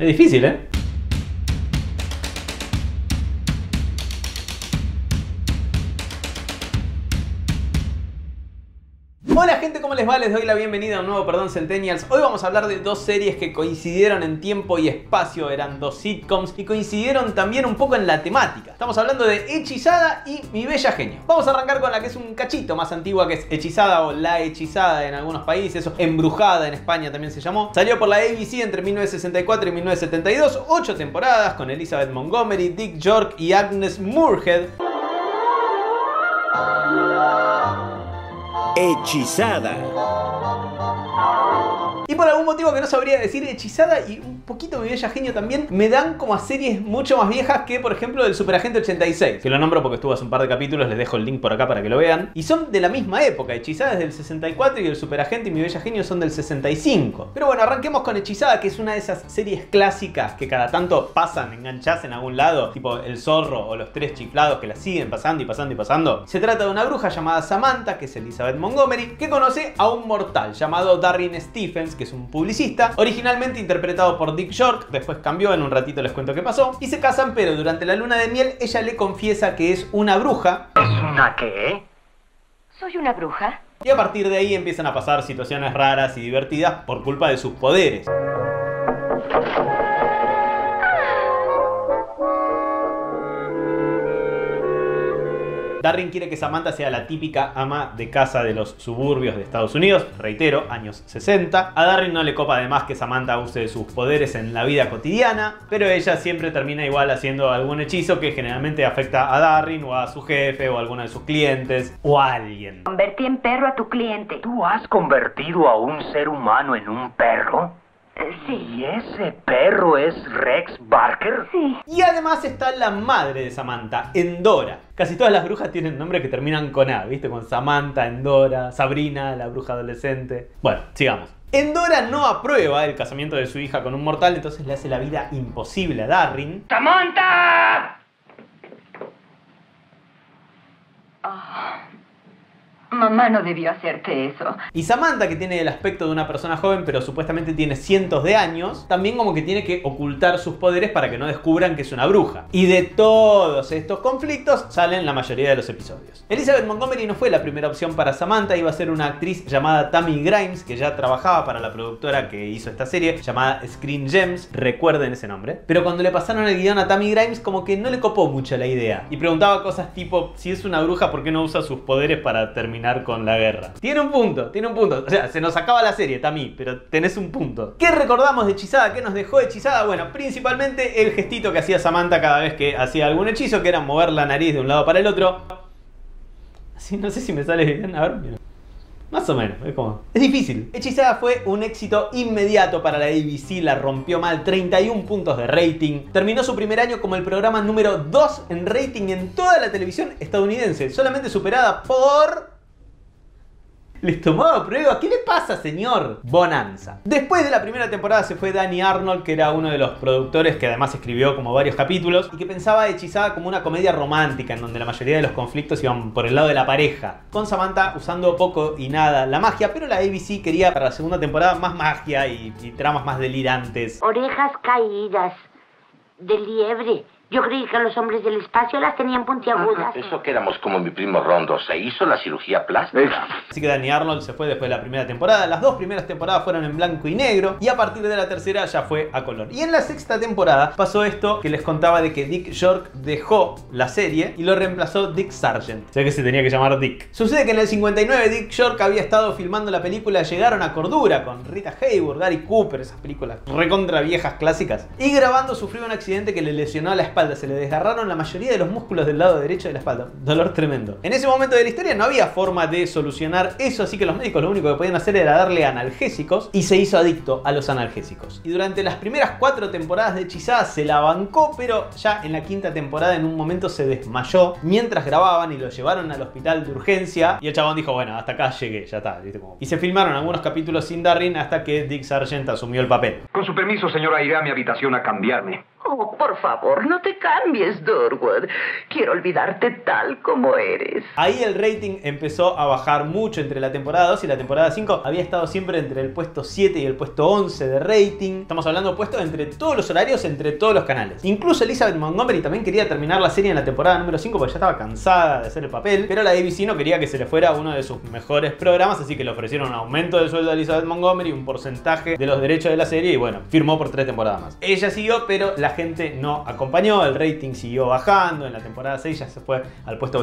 Es difícil, ¿eh? Hola gente, ¿cómo les va? Les doy la bienvenida a un nuevo Perdón Centennials. Hoy vamos a hablar de dos series que coincidieron en tiempo y espacio, eran dos sitcoms y coincidieron también un poco en la temática. Estamos hablando de Hechizada y Mi Bella Genio. Vamos a arrancar con la que es un cachito más antigua, que es Hechizada o La Hechizada en algunos países, o Embrujada en España también se llamó. Salió por la ABC entre 1964 y 1972, 8 temporadas con Elizabeth Montgomery, Dick York y Agnes Moorehead. Hechizada. Y por algún motivo que no sabría decir, Hechizada y un poquito Mi Bella Genio también me dan como a series mucho más viejas que, por ejemplo, el Superagente 86. Que lo nombro porque estuvo hace un par de capítulos, les dejo el link por acá para que lo vean. Y son de la misma época, Hechizada es del 64 y el Superagente y Mi Bella Genio son del 65. Pero bueno, arranquemos con Hechizada, que es una de esas series clásicas que cada tanto pasan, enganchás en algún lado, tipo El Zorro o Los Tres Chiflados, que la siguen pasando y pasando y pasando. Se trata de una bruja llamada Samantha, que es Elizabeth Montgomery, que conoce a un mortal llamado Darrin Stephens, que es un publicista, originalmente interpretado por Dick York, después cambió, en un ratito les cuento qué pasó, y se casan, pero durante la luna de miel ella le confiesa que es una bruja. ¿Es una qué? Soy una bruja. Y a partir de ahí empiezan a pasar situaciones raras y divertidas por culpa de sus poderes. Darrin quiere que Samantha sea la típica ama de casa de los suburbios de Estados Unidos, reitero, años 60. A Darrin no le copa además que Samantha use sus poderes en la vida cotidiana, pero ella siempre termina igual haciendo algún hechizo que generalmente afecta a Darrin o a su jefe o a alguno de sus clientes o a alguien. Convertí en perro a tu cliente. ¿Tú has convertido a un ser humano en un perro? Sí. ¿Y ese perro es Rex Barker? Sí. Y además está la madre de Samantha, Endora. Casi todas las brujas tienen nombres que terminan con A, ¿viste? Con Samantha, Endora, Sabrina, la bruja adolescente. Bueno, sigamos. Endora no aprueba el casamiento de su hija con un mortal, entonces le hace la vida imposible a Darrin. ¡Samantha! Mamá no debió hacerte eso. Y Samantha, que tiene el aspecto de una persona joven, pero supuestamente tiene cientos de años, también como que tiene que ocultar sus poderes para que no descubran que es una bruja. Y de todos estos conflictos salen la mayoría de los episodios. Elizabeth Montgomery no fue la primera opción para Samantha, iba a ser una actriz llamada Tammy Grimes, que ya trabajaba para la productora que hizo esta serie, llamada Screen Gems, recuerden ese nombre. Pero cuando le pasaron el guión a Tammy Grimes, como que no le copó mucho la idea. Y preguntaba cosas tipo, si es una bruja, ¿por qué no usa sus poderes para terminar con la guerra? Tiene un punto. O sea, se nos acaba la serie, Tami, pero tenés un punto. ¿Qué recordamos de Hechizada? ¿Qué nos dejó Hechizada? Bueno, principalmente el gestito que hacía Samantha cada vez que hacía algún hechizo, que era mover la nariz de un lado para el otro. Así, no sé si me sale bien. A ver, mira. Más o menos, es como... Es difícil. Hechizada fue un éxito inmediato para la ABC, la rompió mal, 31 puntos de rating. Terminó su primer año como el programa número 2 en rating en toda la televisión estadounidense, solamente superada por... Les tomaba prueba. ¿Qué le pasa, señor? Bonanza. Después de la primera temporada se fue Danny Arnold, que era uno de los productores que además escribió como varios capítulos y que pensaba Hechizada como una comedia romántica en donde la mayoría de los conflictos iban por el lado de la pareja, con Samantha usando poco y nada la magia, pero la ABC quería para la segunda temporada más magia y tramas más delirantes. Orejas caídas, de liebre. Yo creí que los hombres del espacio las tenían puntiagudas. Eso que éramos como mi primo Rondo. ¿Se hizo la cirugía plástica? Así que Danny Arnold se fue después de la primera temporada. Las dos primeras temporadas fueron en blanco y negro y a partir de la tercera ya fue a color. Y en la sexta temporada pasó esto que les contaba de que Dick York dejó la serie y lo reemplazó Dick Sargent. O sea que se tenía que llamar Dick. Sucede que en el 59 Dick York había estado filmando la película Llegaron a Cordura con Rita Hayworth, Gary Cooper, esas películas recontra viejas clásicas. Y grabando sufrió un accidente que le lesionó la espalda. Se le desgarraron la mayoría de los músculos del lado derecho de la espalda. Dolor tremendo. En ese momento de la historia no había forma de solucionar eso, así que los médicos lo único que podían hacer era darle analgésicos y se hizo adicto a los analgésicos. Y durante las primeras 4 temporadas de Hechizada se la bancó, pero ya en la quinta temporada en un momento se desmayó mientras grababan y lo llevaron al hospital de urgencia y el chabón dijo, bueno, hasta acá llegué, ya está, ¿viste? Y se filmaron algunos capítulos sin Darrin hasta que Dick Sargent asumió el papel. Con su permiso, señora, iré a mi habitación a cambiarme. Oh, por favor, no te cambies, Durwood. Quiero olvidarte tal como eres. Ahí el rating empezó a bajar mucho entre la temporada 2 y la temporada 5. Había estado siempre entre el puesto 7 y el puesto 11 de rating. Estamos hablando de puestos entre todos los horarios, entre todos los canales. Incluso Elizabeth Montgomery también quería terminar la serie en la temporada número 5 porque ya estaba cansada de hacer el papel. Pero la ABC no quería que se le fuera uno de sus mejores programas, así que le ofrecieron un aumento de sueldo a Elizabeth Montgomery, un porcentaje de los derechos de la serie y bueno, firmó por 3 temporadas más. Ella siguió, pero la gente no acompañó, el rating siguió bajando. En la temporada 6 ya se fue al puesto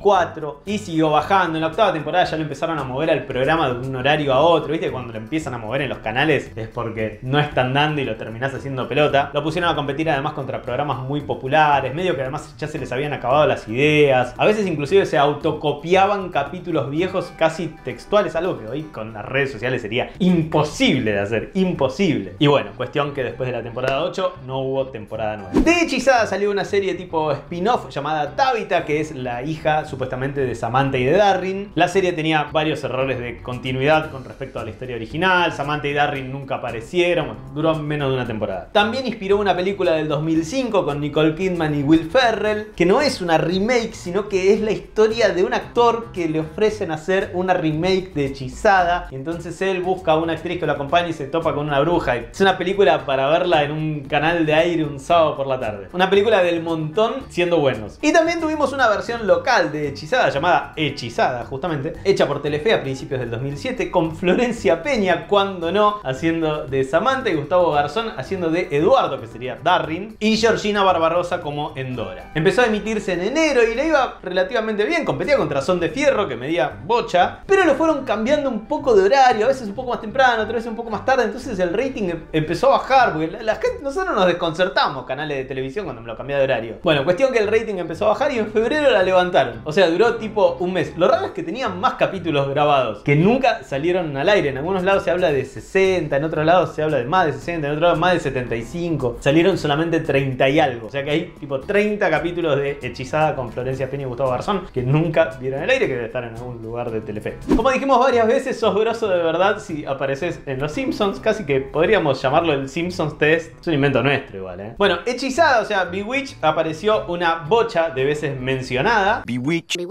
24 y siguió bajando. En la octava temporada ya lo empezaron a mover al programa de un horario a otro. Viste, cuando lo empiezan a mover en los canales es porque no están dando y lo terminás haciendo pelota. Lo pusieron a competir además contra programas muy populares, medio que además ya se les habían acabado las ideas. A veces inclusive se autocopiaban capítulos viejos casi textuales, algo que hoy con las redes sociales sería imposible de hacer, imposible. Y bueno, cuestión que después de la temporada 8 no hubo temporada 9. De Hechizada salió una serie tipo spin-off llamada Tabitha, que es la hija supuestamente de Samantha y de Darrin. La serie tenía varios errores de continuidad con respecto a la historia original. Samantha y Darrin nunca aparecieron, bueno, duró menos de una temporada. También inspiró una película del 2005 con Nicole Kidman y Will Ferrell, que no es una remake, sino que es la historia de un actor que le ofrecen hacer una remake de Hechizada. Y entonces él busca a una actriz que lo acompañe y se topa con una bruja. Es una película para verla en un canal de aire un sábado por la tarde. Una película del montón siendo buenos. Y también tuvimos una versión local de Hechizada llamada Hechizada, justamente, hecha por Telefe a principios del 2007, con Florencia Peña, cuando no, haciendo de Samantha, y Gustavo Garzón haciendo de Eduardo, que sería Darrin, y Georgina Barbarosa como Endora. Empezó a emitirse en enero y le iba relativamente bien, competía contra Son de Fierro, que medía bocha, pero lo fueron cambiando un poco de horario, a veces un poco más temprano, otras veces un poco más tarde, entonces el rating empezó a bajar, porque la gente, nosotros nos desconcertamos, canales de televisión, cuando me lo cambié de horario. Bueno, cuestión que el rating empezó a bajar y en febrero la levantaron. O sea, duró tipo un mes. Lo raro es que tenían más capítulos grabados que nunca salieron al aire. En algunos lados se habla de 60, en otros lados se habla de más de 60, en otros lados más de 75. Salieron solamente 30 y algo. O sea que hay tipo 30 capítulos de Hechizada con Florencia Peña y Gustavo Garzón que nunca vieron el aire, que debe estar en algún lugar de Telefe. Como dijimos varias veces, sos grosso de verdad si apareces en Los Simpsons. Casi que podríamos llamarlo el Simpsons Test. Es un invento nuestro igual, ¿eh? Bueno, Hechizada, o sea, Bewitched, apareció una bocha de veces mencionada. Bewitched.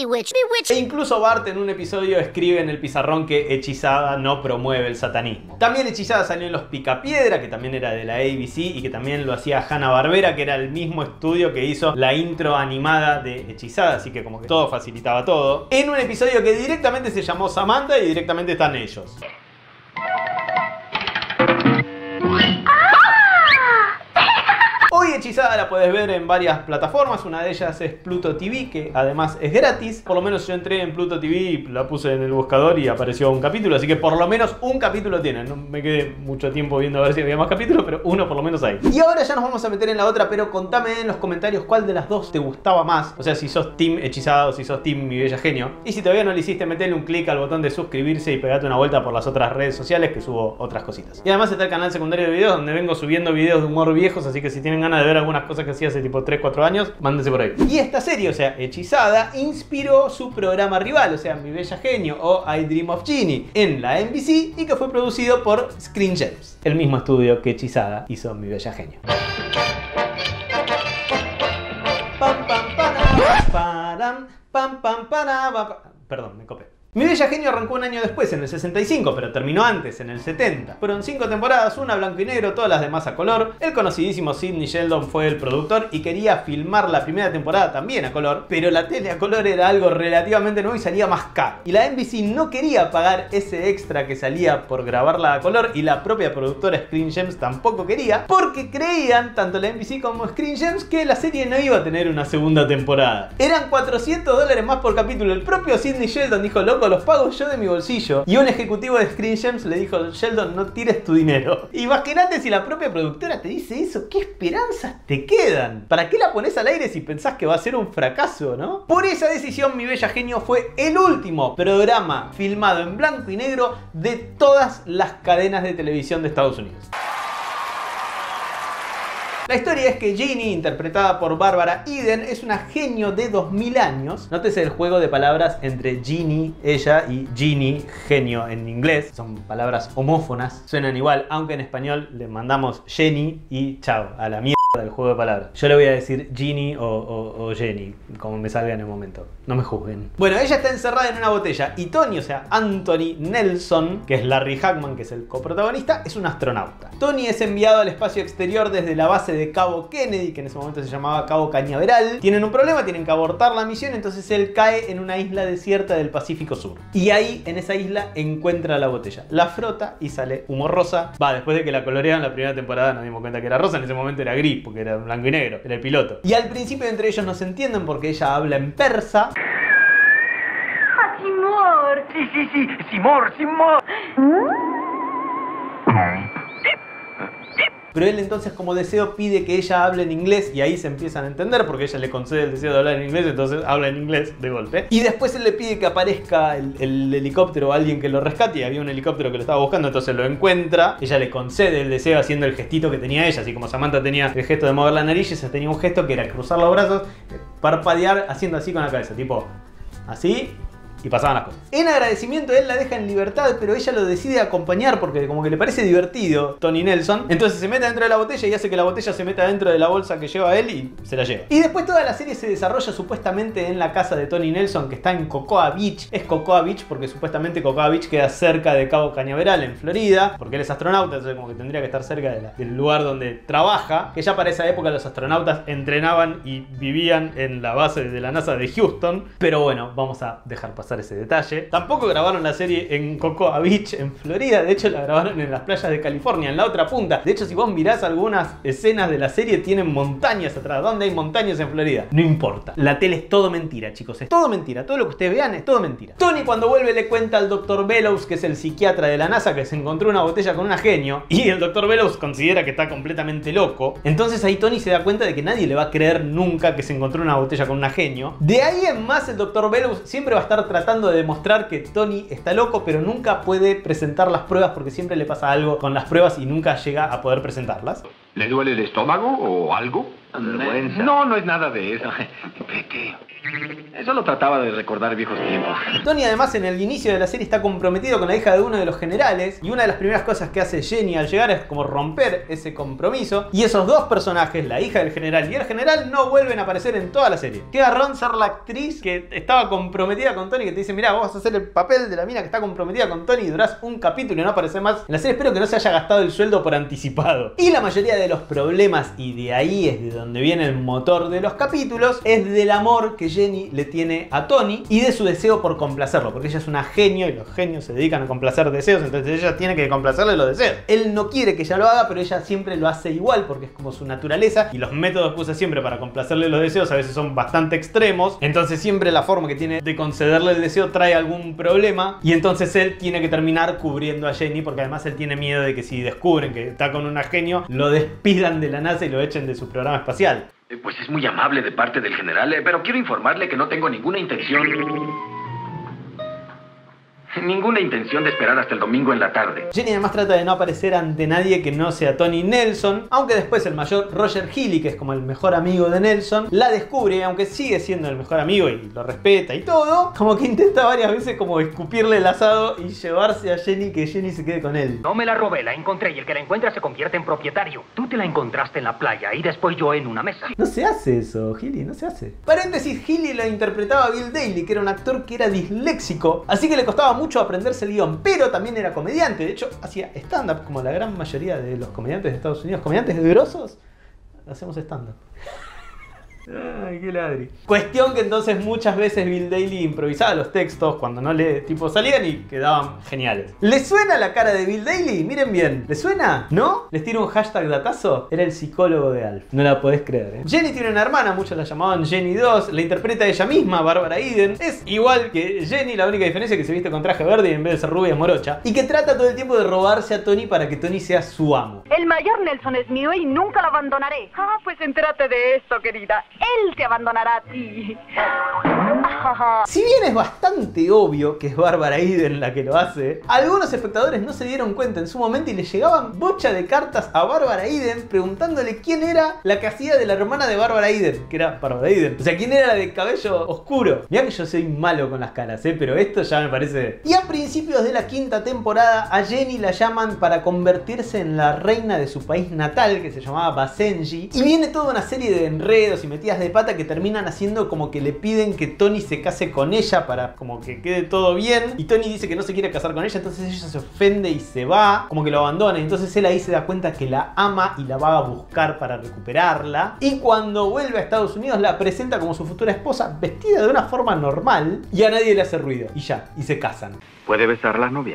E incluso Bart en un episodio escribe en el pizarrón que Hechizada no promueve el satanismo. También Hechizada salió en Los Picapiedra, que también era de la ABC y que también lo hacía Hanna-Barbera, que era el mismo estudio que hizo la intro animada de Hechizada, así que como que todo facilitaba todo. En un episodio que directamente se llamó Samantha y directamente están ellos. Hoy Hechizada la puedes ver en varias plataformas, una de ellas es Pluto TV, que además es gratis. Por lo menos yo entré en Pluto TV y la puse en el buscador y apareció un capítulo, así que por lo menos un capítulo tiene. No me quedé mucho tiempo viendo a ver si había más capítulos, pero uno por lo menos hay. Y ahora ya nos vamos a meter en la otra, pero contame en los comentarios cuál de las dos te gustaba más. O sea, si sos Team Hechizada o si sos Team Mi Bella Genio. Y si todavía no le hiciste, metele un clic al botón de suscribirse y pegate una vuelta por las otras redes sociales, que subo otras cositas. Y además está el canal secundario de videos, donde vengo subiendo videos de humor viejos, así que si tienen ganas de ver algunas cosas que hacía hace tipo 3-4 años, mándense por ahí. Y esta serie, o sea, Hechizada, inspiró su programa rival, o sea, Mi Bella Genio o I Dream of Jeannie, en la NBC, y que fue producido por Screen Gems, el mismo estudio que Hechizada hizo Mi Bella Genio. Perdón, me copé. Mi Bella Genio arrancó un año después, en el 65, pero terminó antes, en el 70. Fueron 5 temporadas, una blanco y negro, todas las demás a color. El conocidísimo Sidney Sheldon fue el productor y quería filmar la primera temporada también a color, pero la tele a color era algo relativamente nuevo y salía más caro. Y la NBC no quería pagar ese extra que salía por grabarla a color, y la propia productora Screen Gems tampoco quería, porque creían, tanto la NBC como Screen Gems, que la serie no iba a tener una segunda temporada. Eran $400 más por capítulo. El propio Sidney Sheldon dijo, loco, los pago yo de mi bolsillo. Y un ejecutivo de Screen Gems le dijo, Sheldon, no tires tu dinero. Imagínate si la propia productora te dice eso, ¿qué esperanzas te quedan? ¿Para qué la pones al aire si pensás que va a ser un fracaso, no? Por esa decisión, Mi Bella Genio fue el último programa filmado en blanco y negro de todas las cadenas de televisión de Estados Unidos. La historia es que Jeannie, interpretada por Bárbara Eden, es una genio de 2000 años. Nótese el juego de palabras entre Jeannie, ella, y Genie, genio en inglés. Son palabras homófonas, suenan igual, aunque en español le mandamos Jenny y chao, a la mierda. del juego de palabras. Yo le voy a decir Ginny o Jenny, como me salga en el momento. No me juzguen. Bueno, ella está encerrada en una botella y Tony, o sea, Anthony Nelson, que es Larry Hagman, que es el coprotagonista, es un astronauta. Tony es enviado al espacio exterior desde la base de Cabo Kennedy, que en ese momento se llamaba Cabo Cañaveral. Tienen un problema, tienen que abortar la misión, entonces él cae en una isla desierta del Pacífico Sur. Y ahí, en esa isla, encuentra la botella. La frota y sale humo rosa. Después de que la colorearon la primera temporada nos dimos cuenta que era rosa, en ese momento era gris, porque era blanco y negro, era el piloto. Y al principio entre ellos no se entienden porque ella habla en persa. Simor. Sí, Simor. Pero él entonces como deseo pide que ella hable en inglés y ahí se empiezan a entender porque ella le concede el deseo de hablar en inglés, entonces habla en inglés de golpe. Y después él le pide que aparezca el helicóptero o alguien que lo rescate y había un helicóptero que lo estaba buscando, entonces lo encuentra. Ella le concede el deseo haciendo el gestito que tenía ella, así como Samantha tenía el gesto de mover la nariz, ella tenía un gesto que era cruzar los brazos, parpadear haciendo así con la cabeza, tipo así. Y pasaban las cosas. En agradecimiento él la deja en libertad, pero ella lo decide acompañar porque como que le parece divertido Tony Nelson. Entonces se mete dentro de la botella y hace que la botella se meta dentro de la bolsa que lleva él y se la lleva. Y después toda la serie se desarrolla supuestamente en la casa de Tony Nelson, que está en Cocoa Beach. Es Cocoa Beach porque supuestamente Cocoa Beach queda cerca de Cabo Cañaveral en Florida, porque él es astronauta, entonces como que tendría que estar cerca del lugar donde trabaja. Que ya para esa época los astronautas entrenaban y vivían en la base de la NASA de Houston. Pero bueno, vamos a dejar pasar ese detalle. Tampoco grabaron la serie en Cocoa Beach en Florida, de hecho la grabaron en las playas de California, en la otra punta. De hecho, si vos mirás algunas escenas de la serie, tienen montañas atrás. ¿Dónde hay montañas en Florida? No importa. La tele es todo mentira, chicos. Es todo mentira. Todo lo que ustedes vean es todo mentira. Tony cuando vuelve le cuenta al Dr. Bellows, que es el psiquiatra de la NASA, que se encontró una botella con una genio. Y el Dr. Bellows considera que está completamente loco. Entonces ahí Tony se da cuenta de que nadie le va a creer nunca que se encontró una botella con una genio. De ahí en más el Dr. Bellows siempre va a estar tratando de demostrar que Tony está loco, pero nunca puede presentar las pruebas porque siempre le pasa algo con las pruebas y nunca llega a poder presentarlas. ¿Le duele el estómago o algo? No, no es nada de eso. Vete. Solo trataba de recordar viejos tiempos. Tony además en el inicio de la serie está comprometido con la hija de uno de los generales y una de las primeras cosas que hace Jenny al llegar es como romper ese compromiso y esos dos personajes, la hija del general y el general, no vuelven a aparecer en toda la serie. Qué garrón ser la actriz que estaba comprometida con Tony, que te dice, mirá, vos vas a hacer el papel de la mina que está comprometida con Tony y durás un capítulo y no aparece más en la serie. Espero que no se haya gastado el sueldo por anticipado. Y la mayoría de los problemas, y de ahí es de donde viene el motor de los capítulos, es del amor que Jenny le tiene a Tony y de su deseo por complacerlo, porque ella es una genio y los genios se dedican a complacer deseos, entonces ella tiene que complacerle los deseos. Él no quiere que ella lo haga, pero ella siempre lo hace igual porque es como su naturaleza y los métodos que usa siempre para complacerle los deseos a veces son bastante extremos, entonces siempre la forma que tiene de concederle el deseo trae algún problema y entonces él tiene que terminar cubriendo a Jenny porque además él tiene miedo de que si descubren que está con una genio lo despidan de la NASA y lo echen de su programa espacial. Pues es muy amable de parte del general, pero quiero informarle que no tengo ninguna intención de esperar hasta el domingo en la tarde. Jenny además trata de no aparecer ante nadie que no sea Tony Nelson, aunque después el mayor Roger Healy, que es como el mejor amigo de Nelson, la descubre y aunque sigue siendo el mejor amigo y lo respeta y todo, como que intenta varias veces como escupirle el asado y llevarse a Jenny, que Jenny se quede con él. No me la robé, la encontré y el que la encuentra se convierte en propietario. Tú te la encontraste en la playa y después yo en una mesa. No se hace eso, Healy, no se hace. Paréntesis, Healy lo interpretaba Bill Daly, que era un actor que era disléxico, así que le costaba mucho aprenderse el guión, pero también era comediante. De hecho, hacía stand-up como la gran mayoría de los comediantes de Estados Unidos. Comediantes grosos, hacemos stand-up. Ay, qué ladri. Cuestión que entonces muchas veces Bill Daly improvisaba los textos cuando no le tipo salían y quedaban geniales. ¿Les suena la cara de Bill Daly? Miren bien, ¿les suena? ¿No? ¿Les tiro un hashtag datazo? Era el psicólogo de Alf. No la podés creer, ¿eh? Jenny tiene una hermana, muchos la llamaban Jenny 2, la interpreta ella misma, Barbara Eden. Es igual que Jenny, la única diferencia es que se viste con traje verde y en vez de ser rubia es morocha. Y que trata todo el tiempo de robarse a Tony para que Tony sea su amo. El mayor Nelson es mío y nunca lo abandonaré. Ah, pues entérate de esto, querida. él te abandonará a ti. Si bien es bastante obvio que es Bárbara Eden la que lo hace, algunos espectadores no se dieron cuenta en su momento y le llegaban bocha de cartas a Bárbara Eden preguntándole quién era la que hacía de la hermana de Bárbara Eden, que era Bárbara Eden. O sea, quién era la de cabello oscuro. Mirá que yo soy malo con las caras, pero esto ya me parece... Y a principios de la quinta temporada, a Jenny la llaman para convertirse en la reina de su país natal, que se llamaba Basenji. Y viene toda una serie de enredos y metidas de pata que terminan haciendo como que le piden que Tony se case con ella para como que quede todo bien. Y Tony dice que no se quiere casar con ella, entonces ella se ofende y se va, como que lo abandona. Entonces él ahí se da cuenta que la ama y la va a buscar para recuperarla. Y cuando vuelve a Estados Unidos la presenta como su futura esposa, vestida de una forma normal, y a nadie le hace ruido. Y ya, y se casan. ¿Puede besar la novia?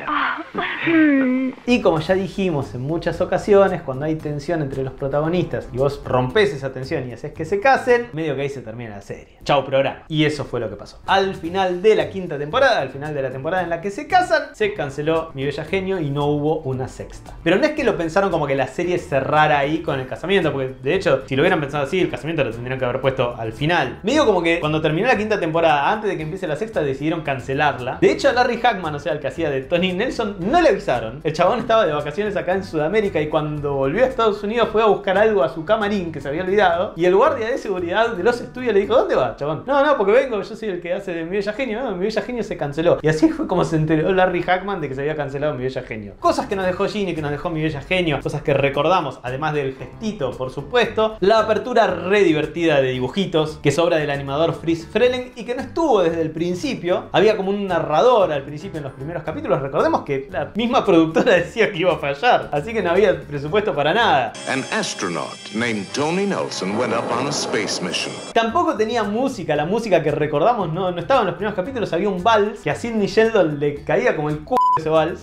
Y como ya dijimos en muchas ocasiones, cuando hay tensión entre los protagonistas y vos rompés esa tensión y haces que se casen, medio que ahí se termina la serie. Chau programa. Y eso fue lo que pasó. Al final de la quinta temporada, al final de la temporada en la que se casan, se canceló Mi Bella Genio y no hubo una sexta. Pero no es que lo pensaron como que la serie cerrara ahí con el casamiento, porque de hecho, si lo hubieran pensado así, el casamiento lo tendrían que haber puesto al final. Medio como que cuando terminó la quinta temporada, antes de que empiece la sexta, decidieron cancelarla. De hecho, a Larry Hagman, o sea, el que hacía de Tony Nelson, no le avisaron. El chabón estaba de vacaciones acá en Sudamérica y cuando volvió a Estados Unidos fue a buscar algo a su camarín que se había olvidado. Y el guardia de seguridad de los estudios le dijo: ¿dónde va, chabón? No, porque vengo, yo soy el que hace de Mi Bella Genio. No, Mi Bella Genio se canceló. Y así fue como se enteró Larry Hagman de que se había cancelado Mi Bella Genio. Cosas que nos dejó Ginny, que nos dejó Mi Bella Genio, cosas que recordamos, además del gestito, por supuesto. La apertura re divertida de dibujitos, que es obra del animador Fritz Freleng y que no estuvo desde el principio. Había como un narrador al principio en los primeros capítulos. Recordemos que la misma productora decía que iba a fallar, así que no había presupuesto para nada. An astronaut named Tony Nelson went up on a space mission. Tampoco tenía música, la música que recordamos no estaba en los primeros capítulos. Había un vals que a Sidney Sheldon le caía como el culo ese vals.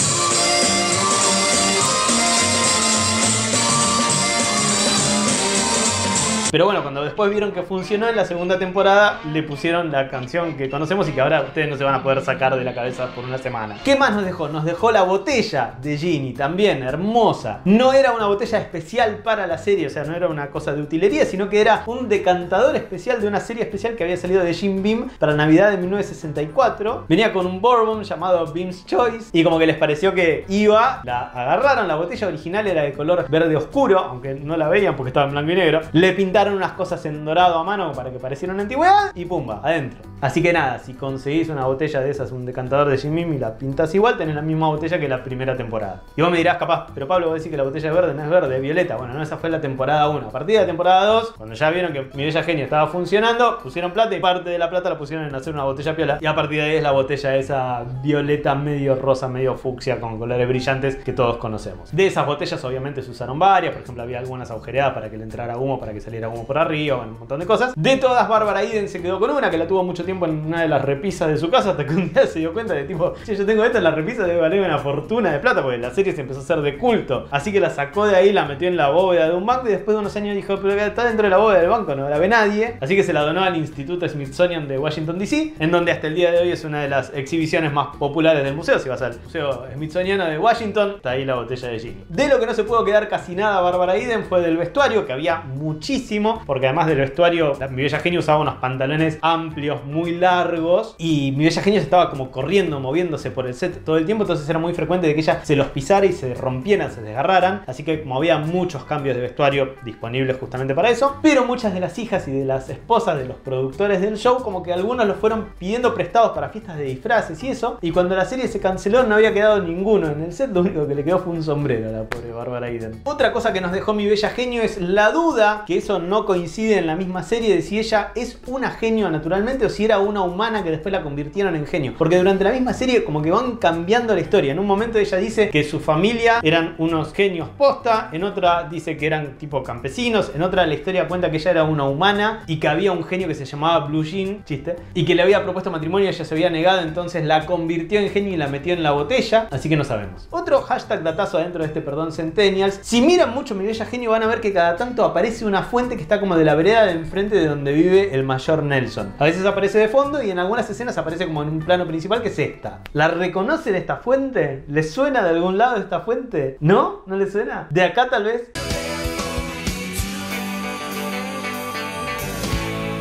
Pero bueno, cuando después vieron que funcionó en la segunda temporada, le pusieron la canción que conocemos y que ahora ustedes no se van a poder sacar de la cabeza por una semana. ¿Qué más nos dejó? Nos dejó la botella de Ginny, también hermosa. No era una botella especial para la serie, o sea, no era una cosa de utilería, sino que era un decantador especial de una serie especial que había salido de Jim Beam para Navidad de 1964. Venía con un bourbon llamado Beam's Choice y como que les pareció que iba, la agarraron. La botella original era de color verde oscuro, aunque no la veían porque estaba en blanco y negro. Le pintaron unas cosas en dorado a mano para que pareciera una antigüedad y pumba, adentro. Así que nada, si conseguís una botella de esas, un decantador de Jim Beam y la pintás igual, tenés la misma botella que la primera temporada. Y vos me dirás, capaz, pero Pablo, vos decís que la botella es verde, no es verde, es violeta. Bueno, no, esa fue la temporada 1. A partir de la temporada 2, cuando ya vieron que Mi Bella Genio estaba funcionando, pusieron plata y parte de la plata la pusieron en hacer una botella piola. Y a partir de ahí es la botella esa violeta medio rosa, medio fucsia, con colores brillantes que todos conocemos. De esas botellas obviamente se usaron varias, por ejemplo había algunas agujereadas para que le entrara humo, para que saliera humo por arriba, bueno, un montón de cosas. De todas, Bárbara Eden se quedó con una que la tuvo mucho tiempo en una de las repisas de su casa, hasta que un día se dio cuenta de tipo, che, yo tengo esta en la repisa, debe valer una fortuna de plata, porque la serie se empezó a hacer de culto. Así que la sacó de ahí, la metió en la bóveda de un banco y después de unos años dijo, pero está dentro de la bóveda del banco, no la ve nadie. Así que se la donó al Instituto Smithsonian de Washington DC, en donde hasta el día de hoy es una de las exhibiciones más populares del museo. Si vas al Museo Smithsoniano de Washington, está ahí la botella de Ginny. De lo que no se pudo quedar casi nada Bárbara Eden fue del vestuario, que había muchísimo, porque además del vestuario, Mi Bella Genio usaba unos pantalones amplios, muy largos, y Mi Bella Genio estaba como corriendo, moviéndose por el set todo el tiempo, entonces era muy frecuente de que ella se los pisara y se rompieran, se desgarraran, así que como había muchos cambios de vestuario disponibles justamente para eso, pero muchas de las hijas y de las esposas de los productores del show, como que algunos los fueron pidiendo prestados para fiestas de disfraces y eso, y cuando la serie se canceló no había quedado ninguno en el set, lo único que le quedó fue un sombrero a la pobre Bárbara Eden. Otra cosa que nos dejó Mi Bella Genio es la duda, que eso no coincide en la misma serie, de si ella es una genio naturalmente o si era una humana que después la convirtieron en genio, porque durante la misma serie como que van cambiando la historia. En un momento ella dice que su familia eran unos genios posta, en otra dice que eran tipo campesinos, en otra la historia cuenta que ella era una humana y que había un genio que se llamaba Blue Jean, chiste, y que le había propuesto matrimonio y ella se había negado, entonces la convirtió en genio y la metió en la botella, así que no sabemos. Otro hashtag datazo adentro de este perdón Centennials, si miran mucho Mi Bella Genio van a ver que cada tanto aparece una fuente que está como de la vereda de enfrente de donde vive el mayor Nelson. A veces aparece de fondo y en algunas escenas aparece como en un plano principal, que es esta. ¿La reconocen esta fuente? ¿Les suena de algún lado esta fuente? ¿No? ¿No les suena? ¿De acá tal vez?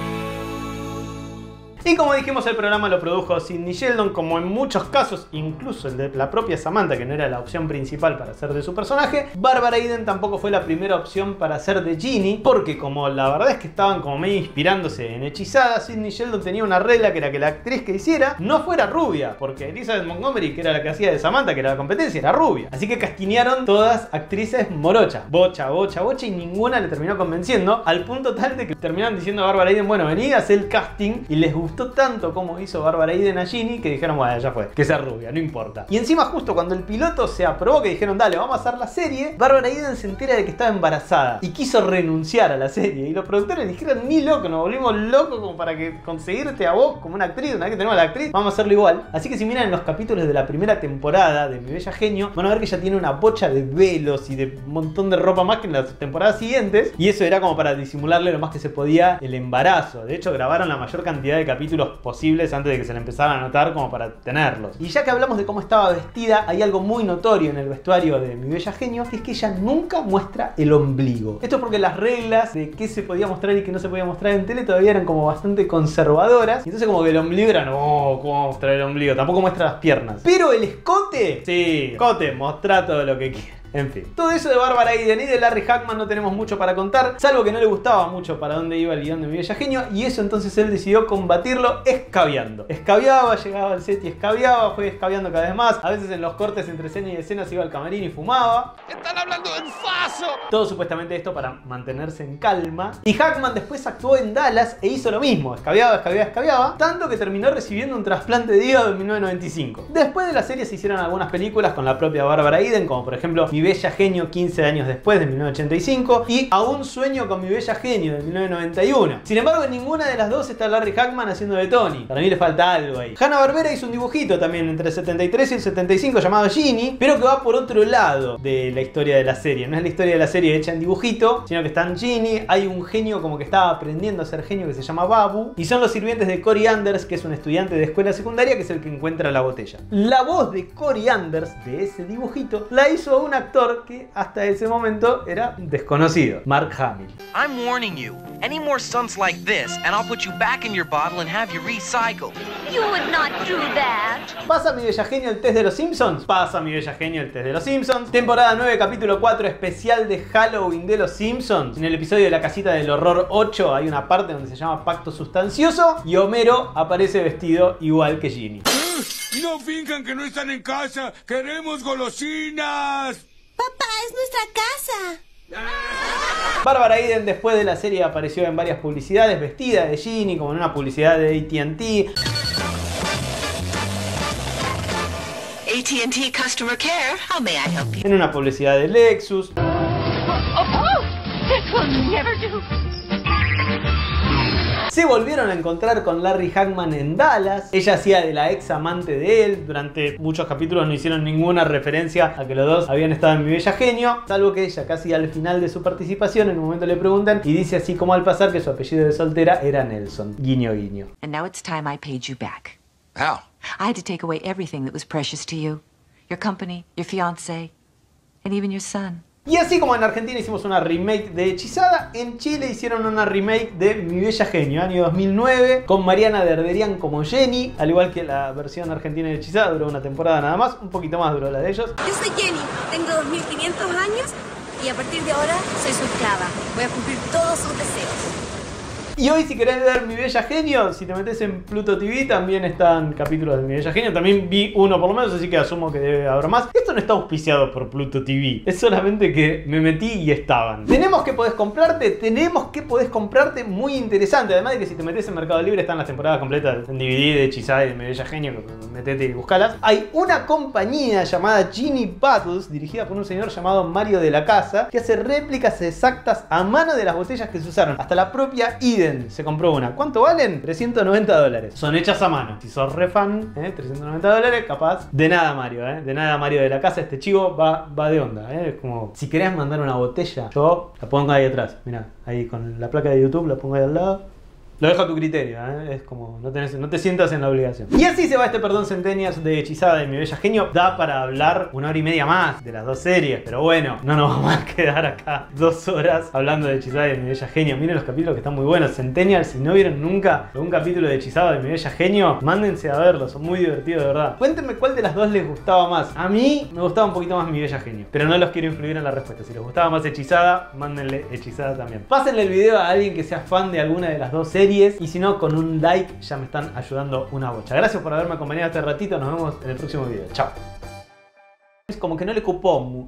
Y como dijimos, el programa lo produjo Sidney Sheldon, como en muchos casos, incluso el de la propia Samantha, que no era la opción principal para hacer de su personaje. Barbara Eden tampoco fue la primera opción para hacer de Ginny, porque como la verdad es que estaban como medio inspirándose en Hechizada, Sidney Sheldon tenía una regla que era que la actriz que hiciera no fuera rubia, porque Elizabeth Montgomery, que era la que hacía de Samantha, que era la competencia, era rubia. Así que castinearon todas actrices morochas, bocha, y ninguna le terminó convenciendo, al punto tal de que terminaron diciendo a Barbara Eden, bueno, vení a hacer el casting, y les gustó tanto como hizo Barbara Eden a Ginny que dijeron, bueno, ya fue, que sea rubia, no importa. Y encima justo cuando el piloto se aprobó, que dijeron, dale, vamos a hacer la serie, Barbara Eden se entera de que estaba embarazada y quiso renunciar a la serie, y los productores dijeron, ni loco, nos volvimos locos como para que conseguirte a vos como una actriz, una vez que tenemos a la actriz, vamos a hacerlo igual. Así que si miran en los capítulos de la primera temporada de Mi Bella Genio, van a ver que ella tiene una bocha de velos y de un montón de ropa más que en las temporadas siguientes, y eso era como para disimularle lo más que se podía el embarazo. De hecho, grabaron la mayor cantidad de capítulos posibles antes de que se le empezaran a notar, como para tenerlos. Y ya que hablamos de cómo estaba vestida, hay algo muy notorio en el vestuario de Mi Bella Genio, que es que ella nunca muestra el ombligo. Esto es porque las reglas de qué se podía mostrar y qué no se podía mostrar en tele todavía eran como bastante conservadoras, y entonces como que el ombligo era, no, ¿cómo mostrar el ombligo? Tampoco muestra las piernas. Pero el escote, sí, escote, mostrá todo lo que quieras. En fin, todo eso de Barbara Eden y de Larry Hagman no tenemos mucho para contar, salvo que no le gustaba mucho para dónde iba el guión de Mi Bella Genio, y eso entonces él decidió combatirlo escabeando. Escabeaba, llegaba al set y escabeaba, fue escabeando cada vez más. A veces en los cortes entre escena y escena se iba al camarín y fumaba. ¡Están hablando del faso! Todo supuestamente esto para mantenerse en calma. Y Hagman después actuó en Dallas e hizo lo mismo, escabeaba, tanto que terminó recibiendo un trasplante de hígado en 1995. Después de la serie se hicieron algunas películas con la propia Barbara Eden, como por ejemplo Mi Bella Genio 15 años después, de 1985, y A un sueño con Mi Bella Genio, de 1991. Sin embargo, en ninguna de las dos está Larry Hagman haciendo de Tony. Para mí le falta algo ahí. Hanna-Barbera hizo un dibujito también entre el 73 y el 75 llamado Ginny, pero que va por otro lado de la historia de la serie. No es la historia de la serie hecha en dibujito, sino que está en Ginny. Hay un genio como que estaba aprendiendo a ser genio que se llama Babu, y son los sirvientes de Corey Anders, que es un estudiante de escuela secundaria, que es el que encuentra la botella. La voz de Corey Anders, de ese dibujito, la hizo un actor que hasta ese momento era desconocido, Mark Hamill. I'm warning you. Any more stunts like this, and I'll put you back in your bottle and have you recycled. You would not do that. ¿Pasa Mi Bella Genio el test de los Simpsons? Pasa Mi Bella Genio el test de los Simpsons. Temporada 9, capítulo 4, especial de Halloween de los Simpsons. En el episodio de La Casita del Horror 8 hay una parte donde se llama Pacto Sustancioso y Homero aparece vestido igual que Ginny. No finjan que no están en casa. ¡Queremos golosinas! Papá, es nuestra casa. Barbara Eden después de la serie apareció en varias publicidades vestida de Ginny, como en una publicidad de AT&T. AT&T Customer Care, how may I help you? En una publicidad de Lexus. This will never do. Se volvieron a encontrar con Larry Hagman en Dallas. Ella hacía de la ex amante de él. Durante muchos capítulos no hicieron ninguna referencia a que los dos habían estado en Mi Bella Genio, salvo que ella casi al final de su participación en un momento le preguntan y dice así como al pasar que su apellido de soltera era Nelson. Guiño guiño. And now it's time I paid you back. How? I had to take away everything that was precious to you. Your company, your fiancé, and even your son. Y así como en Argentina hicimos una remake de Hechizada, en Chile hicieron una remake de Mi Bella Genio, año 2009, con Mariana Derderian como Jenny, al igual que la versión argentina de Hechizada, duró una temporada nada más, un poquito más duró la de ellos. Yo soy Jenny, tengo 2500 años y a partir de ahora soy su esclava. Voy a cumplir todos sus deseos. Y hoy si querés ver Mi Bella Genio, si te metes en Pluto TV también están capítulos de Mi Bella Genio. También vi uno por lo menos, así que asumo que debe haber más. Esto no está auspiciado por Pluto TV, es solamente que me metí y estaban. Tenemos que podés comprarte muy interesante. Además de que si te metes en Mercado Libre están las temporadas completas en DVD de Hechizada y de Mi Bella Genio, metete y buscalas. Hay una compañía llamada Genie Battles, dirigida por un señor llamado Mario de la Casa, que hace réplicas exactas a mano de las botellas que se usaron. Hasta la propia Eden se compró una. ¿Cuánto valen? $390. Son hechas a mano. Si sos re fan, $390, capaz. De nada Mario, de nada Mario de la Casa. Este chivo va de onda, Es como, si querés mandar una botella, yo la pongo ahí atrás. Mirá, ahí con la placa de YouTube la pongo ahí al lado. Lo dejo a tu criterio, ¿eh? Es como, no te sientas en la obligación. Y así se va este Perdón Centenias de Hechizada de Mi Bella Genio. Da para hablar 1 hora y media más de las dos series, pero bueno, no nos vamos a quedar acá 2 horas hablando de Hechizada de Mi Bella Genio. Miren los capítulos que están muy buenos. Centennials, si no vieron nunca algún capítulo de Hechizada de Mi Bella Genio, mándense a verlos, son muy divertidos de verdad. Cuéntenme cuál de las dos les gustaba más. A mí me gustaba un poquito más Mi Bella Genio, pero no los quiero influir en la respuesta. Si les gustaba más Hechizada, mándenle Hechizada también. Pásenle el video a alguien que sea fan de alguna de las dos series, y si no, con un like ya me están ayudando una bocha. Gracias por haberme acompañado este ratito, nos vemos en el próximo video. Chao. Es como que no le cupó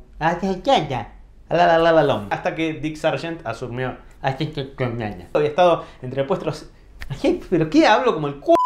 hasta que Dick Sargent asumió. Había estado entre puestos. Pero ¿qué hablo como el